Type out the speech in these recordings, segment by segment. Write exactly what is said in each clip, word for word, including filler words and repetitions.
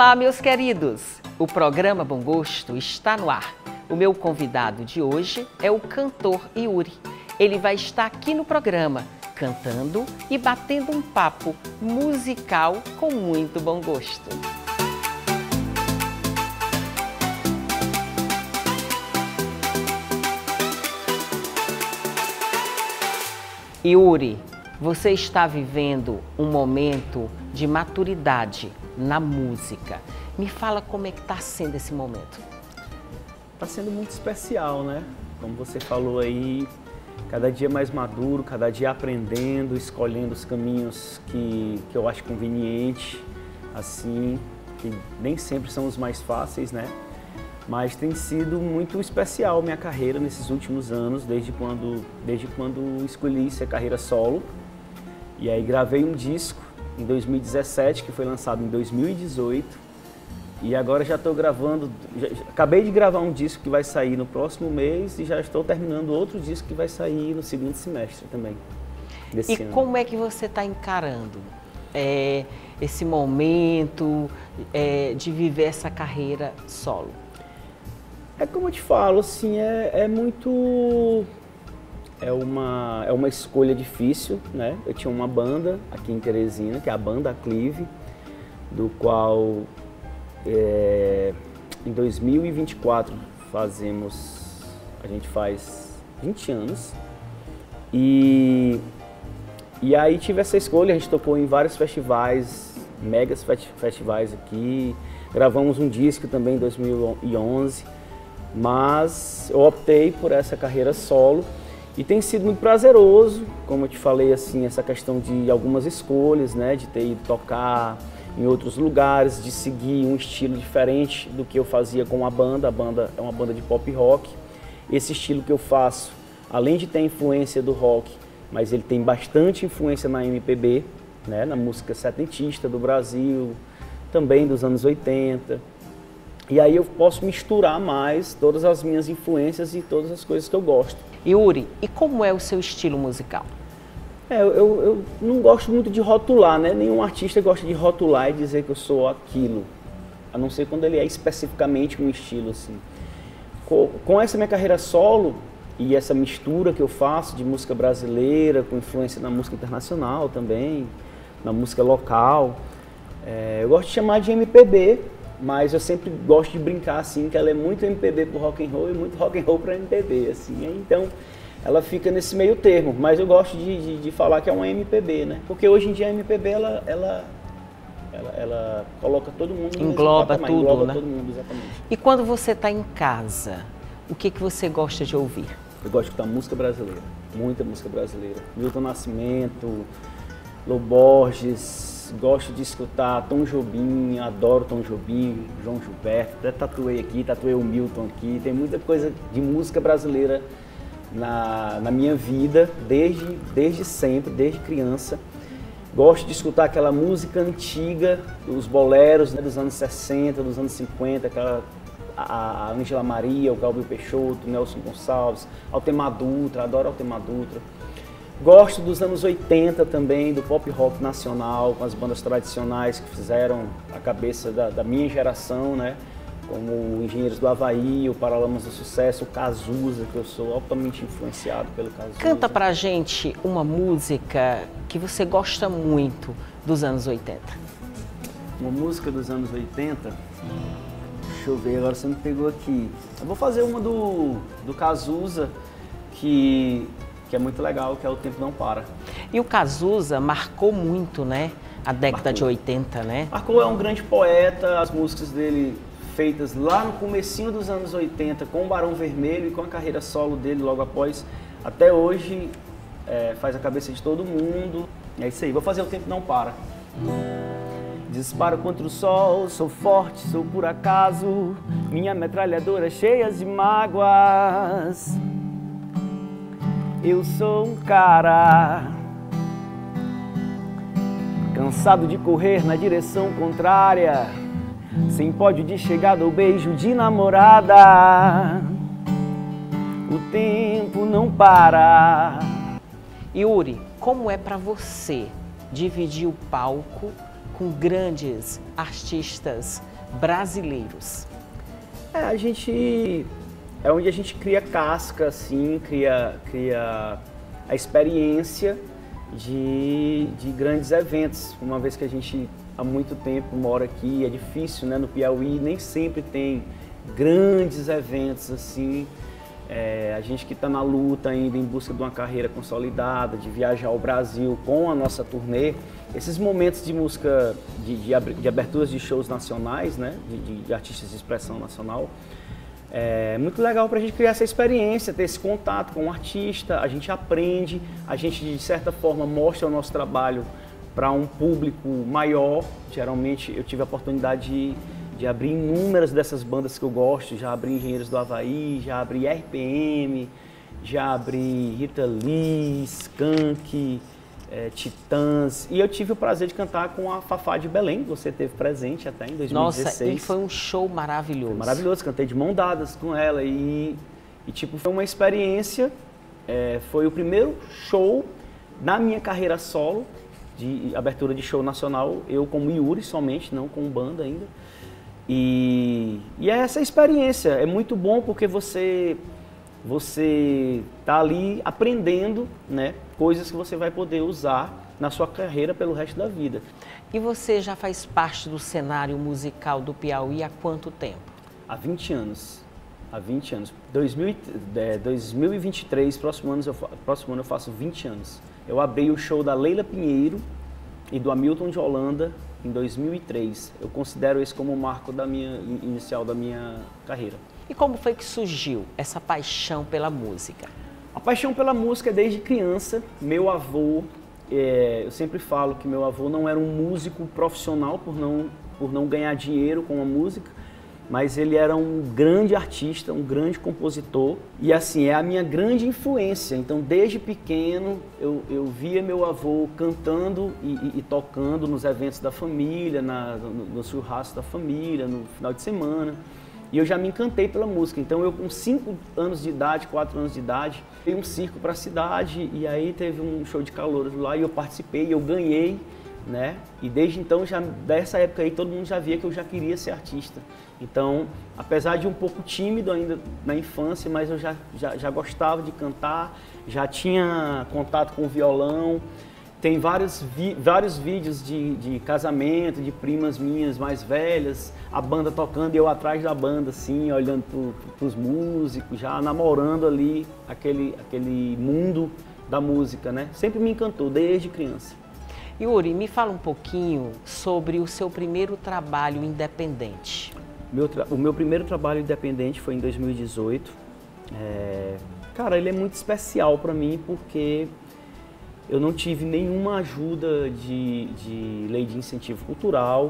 Olá, meus queridos! O programa Bom Gosto está no ar. O meu convidado de hoje é o cantor Yuri. Ele vai estar aqui no programa, cantando e batendo um papo musical com muito bom gosto. Yuri, você está vivendo um momento de maturidade na música. Me fala como é que está sendo esse momento. Está sendo muito especial, né? Como você falou aí, cada dia mais maduro, cada dia aprendendo, escolhendo os caminhos que, que eu acho conveniente, assim, que nem sempre são os mais fáceis, né? Mas tem sido muito especial minha carreira nesses últimos anos, desde quando, desde quando escolhi ser carreira solo. E aí gravei um disco em dois mil e dezessete, que foi lançado em dois mil e dezoito. E agora já estou gravando, já, acabei de gravar um disco que vai sair no próximo mês e já estou terminando outro disco que vai sair no segundo semestre também, desse E ano. como é que você está encarando é, esse momento é, de viver essa carreira solo? É como eu te falo, assim, é, é muito... É uma, é uma escolha difícil, né? Eu tinha uma banda aqui em Teresina, que é a Banda Aclive, do qual é, em dois mil e vinte e quatro fazemos, a gente faz vinte anos. E, e aí tive essa escolha, a gente tocou em vários festivais, megas festivais aqui, gravamos um disco também em dois mil e onze, mas eu optei por essa carreira solo. E tem sido muito prazeroso, como eu te falei, assim, essa questão de algumas escolhas, né, de ter ido tocar em outros lugares, de seguir um estilo diferente do que eu fazia com a banda. A banda é uma banda de pop rock. Esse estilo que eu faço, além de ter influência do rock, mas ele tem bastante influência na M P B, né, na música setentista do Brasil, também dos anos oitenta. E aí eu posso misturar mais todas as minhas influências e todas as coisas que eu gosto. Yuri, e como é o seu estilo musical? É, eu, eu não gosto muito de rotular, né? Nenhum artista gosta de rotular e dizer que eu sou aquilo, a não ser quando ele é especificamente um estilo, assim. Com, com essa minha carreira solo e essa mistura que eu faço de música brasileira, com influência na música internacional também, na música local, é, eu gosto de chamar de M P B, mas eu sempre gosto de brincar assim, que ela é muito M P B pro rock and roll e muito rock and roll para M P B, assim. Então ela fica nesse meio termo, mas eu gosto de, de, de falar que é uma M P B, né? Porque hoje em dia a M P B ela, ela, ela, ela coloca todo mundo no engloba patamar, tudo, engloba né? todo mundo, exatamente. E quando você está em casa, o que que você gosta de ouvir? Eu gosto de escutar música brasileira, muita música brasileira. Milton Nascimento, Lô Borges. Gosto de escutar Tom Jobim, adoro Tom Jobim, João Gilberto, até tatuei aqui, tatuei o Milton aqui. Tem muita coisa de música brasileira na, na minha vida, desde, desde sempre, desde criança. Gosto de escutar aquela música antiga, os boleros, né, dos anos sessenta, dos anos cinquenta, aquela, a Ângela Maria, o Galvão Peixoto, Nelson Gonçalves, Altemar Dutra, adoro Altemar Dutra. Gosto dos anos oitenta também, do pop rock nacional, com as bandas tradicionais que fizeram a cabeça da, da minha geração, né? Como o Engenheiros do Havaí, o Paralamas do Sucesso, o Cazuza, que eu sou altamente influenciado pelo Cazuza. Canta pra gente uma música que você gosta muito dos anos oitenta. Uma música dos anos oitenta? Deixa eu ver, agora você me pegou aqui. Eu vou fazer uma do, do Cazuza, que... que é muito legal, que é O Tempo Não Para. E o Cazuza marcou muito, né? A década Marcou. de oitenta, né? Marcou é um grande poeta, as músicas dele feitas lá no comecinho dos anos oitenta, com o Barão Vermelho e com a carreira solo dele logo após, até hoje é, faz a cabeça de todo mundo. É isso aí, vou fazer O Tempo Não Para. Disparo contra o sol, sou forte, sou por acaso, minha metralhadora cheia de mágoas. Eu sou um cara cansado de correr na direção contrária, sem pódio de chegada ou beijo de namorada. O tempo não para. Yuri, como é pra você dividir o palco com grandes artistas brasileiros? É, a gente... É onde a gente cria casca, assim, cria, cria a experiência de, de grandes eventos. Uma vez que a gente há muito tempo mora aqui, é difícil, né? No Piauí nem sempre tem grandes eventos assim. É, a gente que está na luta ainda em busca de uma carreira consolidada, de viajar ao Brasil com a nossa turnê, esses momentos de música, de, de, de aberturas de shows nacionais, né? de, de, de artistas de expressão nacional, é muito legal para a gente criar essa experiência, ter esse contato com o artista, a gente aprende, a gente de certa forma mostra o nosso trabalho para um público maior. Geralmente eu tive a oportunidade de, de abrir inúmeras dessas bandas que eu gosto, já abri Engenheiros do Havaí, já abri R P M, já abri Rita Lee, Skank, é, Titãs, e eu tive o prazer de cantar com a Fafá de Belém, você teve presente até em dois mil e dezesseis. Nossa, e foi um show maravilhoso. Foi maravilhoso, cantei de mão dadas com ela e, e tipo, foi uma experiência, é, foi o primeiro show na minha carreira solo, de abertura de show nacional, eu como Yuri somente, não com banda ainda. E, e é essa experiência, é muito bom porque você você tá ali aprendendo, né, coisas que você vai poder usar na sua carreira pelo resto da vida. E você já faz parte do cenário musical do Piauí há quanto tempo? Há vinte anos. Há vinte anos. dois mil, é, dois mil e vinte e três, próximo ano, eu, próximo ano eu faço vinte anos. Eu abri o show da Leila Pinheiro e do Hamilton de Holanda em dois mil e três. Eu considero esse como o marco da minha, inicial da minha carreira. E como foi que surgiu essa paixão pela música? A paixão pela música é desde criança. Meu avô, é, eu sempre falo que meu avô não era um músico profissional por não, por não ganhar dinheiro com a música, mas ele era um grande artista, um grande compositor, e assim, é a minha grande influência. Então, desde pequeno, eu, eu via meu avô cantando e, e, e tocando nos eventos da família, na, no, no churrasco da família, no final de semana, e eu já me encantei pela música. Então, eu com cinco anos de idade, quatro anos de idade, dei um circo para a cidade, e aí teve um show de calouros lá, e eu participei, e eu ganhei, né? E desde então, já, dessa época aí, todo mundo já via que eu já queria ser artista. Então, apesar de um pouco tímido ainda na infância, mas eu já, já, já gostava de cantar, já tinha contato com o violão. Tem vários, vi, vários vídeos de, de casamento, de primas minhas mais velhas, a banda tocando e eu atrás da banda, assim, olhando para os músicos, já namorando ali aquele, aquele mundo da música, né? Sempre me encantou, desde criança. Yuri, me fala um pouquinho sobre o seu primeiro trabalho independente. Meu tra... O meu primeiro trabalho independente foi em dois mil e dezoito. É... Cara, ele é muito especial para mim porque eu não tive nenhuma ajuda de, de lei de incentivo cultural.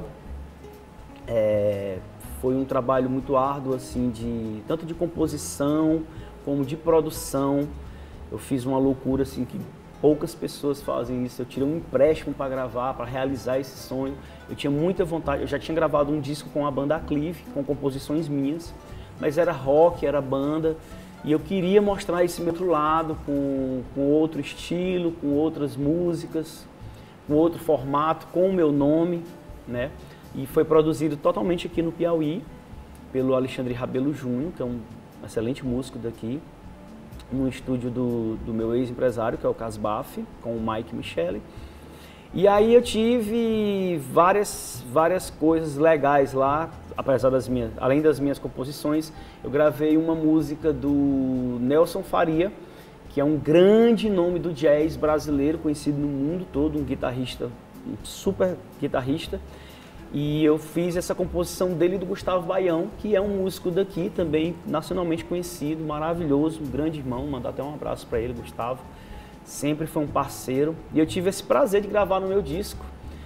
É... Foi um trabalho muito árduo, assim, de... tanto de composição como de produção. Eu fiz uma loucura assim que poucas pessoas fazem isso. Eu tirei um empréstimo para gravar, para realizar esse sonho. Eu tinha muita vontade, eu já tinha gravado um disco com a banda Aclive, com composições minhas, mas era rock, era banda, e eu queria mostrar esse meu outro lado, com, com outro estilo, com outras músicas, com outro formato, com o meu nome, né? E foi produzido totalmente aqui no Piauí, pelo Alexandre Rabelo Júnior, que é um excelente músico daqui, no estúdio do, do meu ex-empresário, que é o Casbaf, com o Mike Michele. E aí eu tive várias, várias coisas legais lá, apesar das minhas, além das minhas composições. Eu gravei uma música do Nelson Faria, que é um grande nome do jazz brasileiro, conhecido no mundo todo, um guitarrista, um super guitarrista. E eu fiz essa composição dele e do Gustavo Baião, que é um músico daqui também, nacionalmente conhecido, maravilhoso, um grande irmão, mandar até um abraço para ele, Gustavo. Sempre foi um parceiro. E eu tive esse prazer de gravar no meu disco.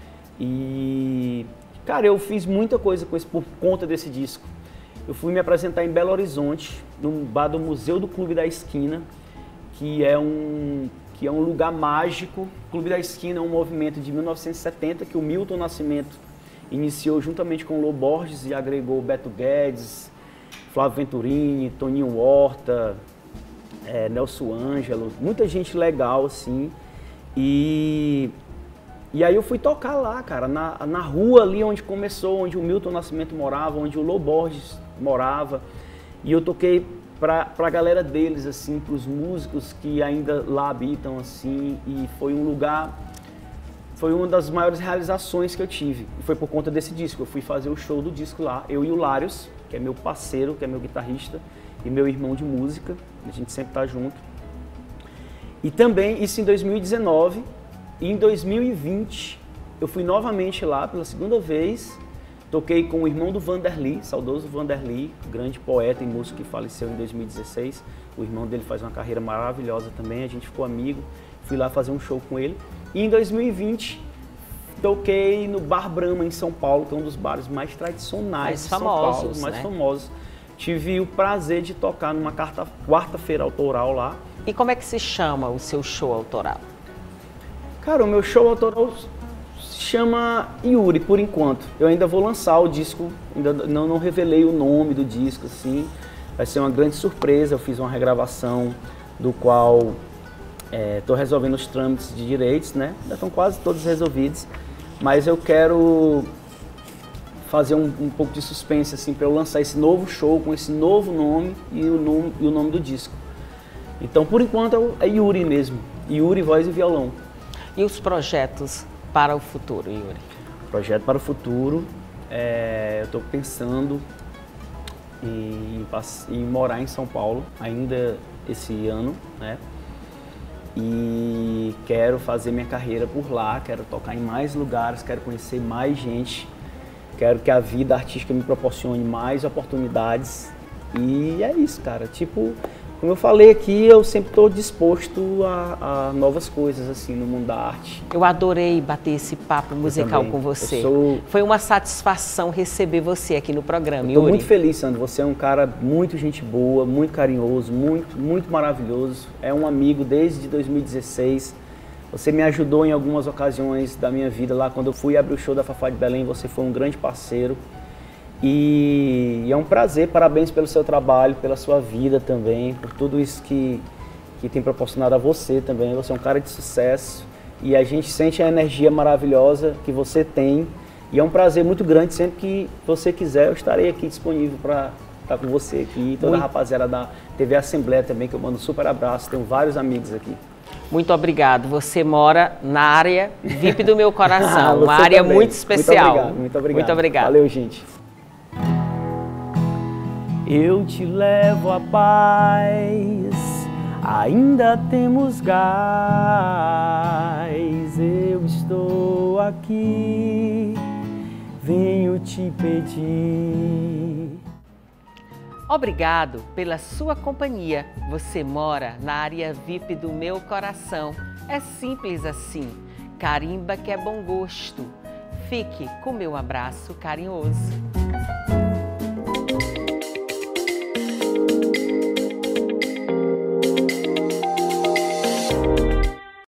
E, cara, eu fiz muita coisa com isso por conta desse disco. Eu fui me apresentar em Belo Horizonte, no bar do Museu do Clube da Esquina, que é um, que é um lugar mágico. O Clube da Esquina é um movimento de mil novecentos e setenta que o Milton Nascimento iniciou juntamente com o Lô Borges e agregou Beto Guedes, Flávio Venturini, Toninho Horta, é, Nelson Ângelo, muita gente legal assim. E E aí eu fui tocar lá, cara, na, na rua ali onde começou, onde o Milton Nascimento morava, onde o Lô Borges morava. E eu toquei pra, pra galera deles, assim, pros músicos que ainda lá habitam, assim. E foi um lugar, foi uma das maiores realizações que eu tive. E foi por conta desse disco. Eu fui fazer o show do disco lá, eu e o Lários, que é meu parceiro, que é meu guitarrista, e meu irmão de música. A gente sempre tá junto. E também, isso em dois mil e dezenove. E em dois mil e vinte, eu fui novamente lá pela segunda vez, toquei com o irmão do Vanderly, saudoso Vanderly, grande poeta e músico que faleceu em dois mil e dezesseis. O irmão dele faz uma carreira maravilhosa também, a gente ficou amigo, fui lá fazer um show com ele. E em dois mil e vinte, toquei no Bar Brahma, em São Paulo, que é um dos bares mais tradicionais mais de famosos, São Paulo, mais né? famosos. Tive o prazer de tocar numa quarta-feira autoral lá. E como é que se chama o seu show autoral? Cara, o meu show autoral se chama Yuri, por enquanto. Eu ainda vou lançar o disco, ainda não, não revelei o nome do disco, assim. Vai ser uma grande surpresa. Eu fiz uma regravação do qual estou é, resolvendo os trâmites de direitos, né? Já estão quase todos resolvidos. Mas eu quero fazer um, um pouco de suspense, assim, para eu lançar esse novo show com esse novo nome e o nome, e o nome do disco. Então, por enquanto, é Yuri mesmo. Yuri, voz e violão. E os projetos para o futuro, Yuri? Projeto para o futuro, é, eu estou pensando em, em morar em São Paulo ainda esse ano, né? E quero fazer minha carreira por lá, quero tocar em mais lugares, quero conhecer mais gente, quero que a vida artística me proporcione mais oportunidades. E é isso, cara. Tipo, como eu falei aqui, eu sempre estou disposto a, a novas coisas, assim, no mundo da arte. Eu adorei bater esse papo musical com você. Sou... Foi uma satisfação receber você aqui no programa, Yuri. Estou muito feliz, Sandro. Você é um cara muito gente boa, muito carinhoso, muito, muito maravilhoso. É um amigo desde dois mil e dezesseis. Você me ajudou em algumas ocasiões da minha vida lá. Quando eu fui abrir o show da Fafá de Belém, você foi um grande parceiro. E é um prazer, parabéns pelo seu trabalho, pela sua vida também, por tudo isso que, que tem proporcionado a você também. Você é um cara de sucesso e a gente sente a energia maravilhosa que você tem. E é um prazer muito grande, sempre que você quiser, eu estarei aqui disponível para estar com você aqui. Toda a rapaziada da T V Assembleia também, que eu mando um super abraço, tenho vários amigos aqui. Muito obrigado. Você mora na área V I P do meu coração, uma área também. muito especial. Muito obrigado, muito obrigado. Muito obrigado. Valeu, gente. Eu te levo a paz, ainda temos gás, eu estou aqui, venho te pedir. Obrigado pela sua companhia. Você mora na área V I P do meu coração. É simples assim. Carimba que é bom gosto. Fique com meu abraço carinhoso.